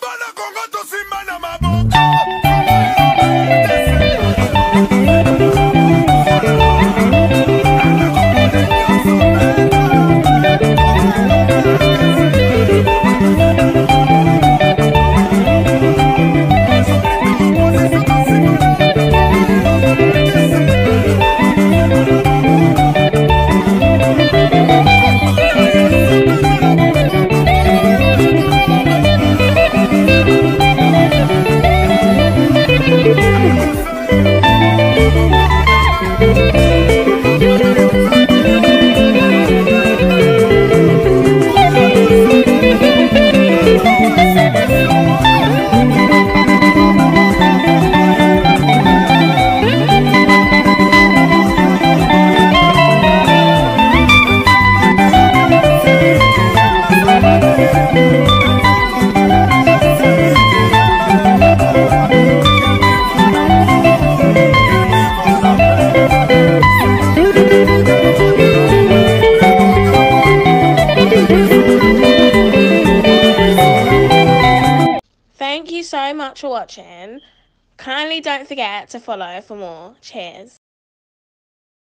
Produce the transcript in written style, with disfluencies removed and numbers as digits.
Bana Congo to simba na maboko. Thank you so much for watching. Kindly don't forget to follow for more. Cheers.